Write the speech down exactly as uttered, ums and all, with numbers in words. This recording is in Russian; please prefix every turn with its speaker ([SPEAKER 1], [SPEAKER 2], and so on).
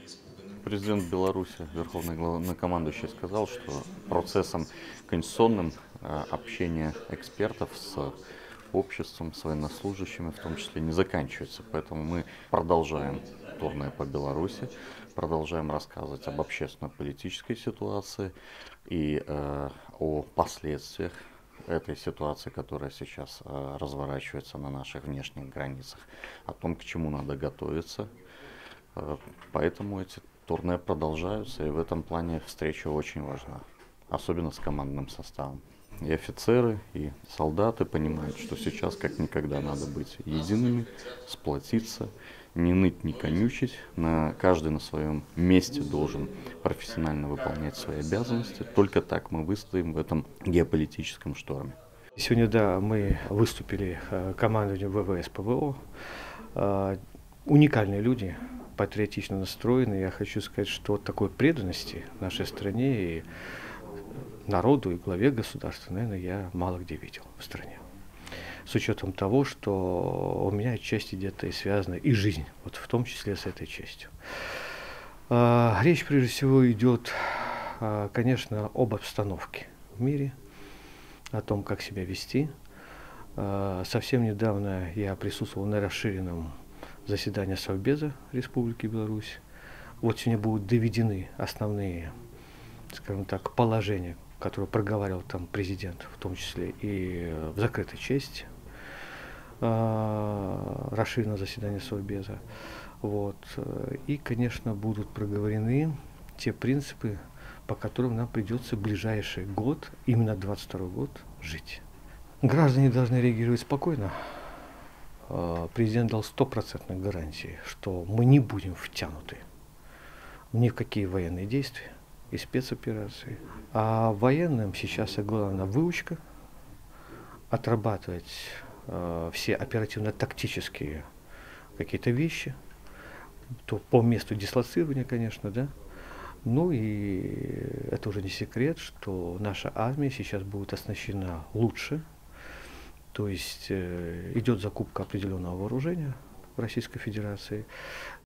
[SPEAKER 1] Президент Беларуси, верховный главнокомандующий, сказал, что процессом конституционным э, общение экспертов с обществом, с военнослужащими в том числе не заканчивается. Поэтому мы продолжаем турне по Беларуси, продолжаем рассказывать об общественно-политической ситуации и э, о последствиях этой ситуации, которая сейчас э, разворачивается на наших внешних границах, о том, к чему надо готовиться. Э, поэтому эти турне продолжаются, и в этом плане встреча очень важна, особенно с командным составом. И офицеры, и солдаты понимают, что сейчас как никогда надо быть едиными, сплотиться, не ныть, не конючить. На, каждый на своем месте должен профессионально выполнять свои обязанности. Только так мы выстоим в этом геополитическом шторме.
[SPEAKER 2] Сегодня, да, мы выступили командованию ВВС ПВО. Уникальные люди, патриотично настроены. Я хочу сказать, что такой преданности нашей стране и народу, и главе государства, наверное, я мало где видел в стране. С учетом того, что у меня отчасти где-то и связана и жизнь, вот в том числе с этой частью. Речь прежде всего идет, конечно, об обстановке в мире, о том, как себя вести. Совсем недавно я присутствовал на расширенном заседании Совбеза Республики Беларусь. Вот сегодня будут доведены основные, скажем так, положения, которые проговаривал там президент, в том числе и в закрытой части расширенного заседания Совбеза. Вот. И, конечно, будут проговорены те принципы, по которым нам придется в ближайший год, именно двадцать второй год, жить. Граждане должны реагировать спокойно. Президент дал стопроцентные гарантии, что мы не будем втянуты ни в какие военные действия и спецоперации. А военным сейчас главное выучка, отрабатывать э, все оперативно-тактические какие-то вещи, то по месту дислоцирования, конечно, да. Ну и это уже не секрет, что наша армия сейчас будет оснащена лучше. То есть э, идет закупка определенного вооружения в Российской Федерации.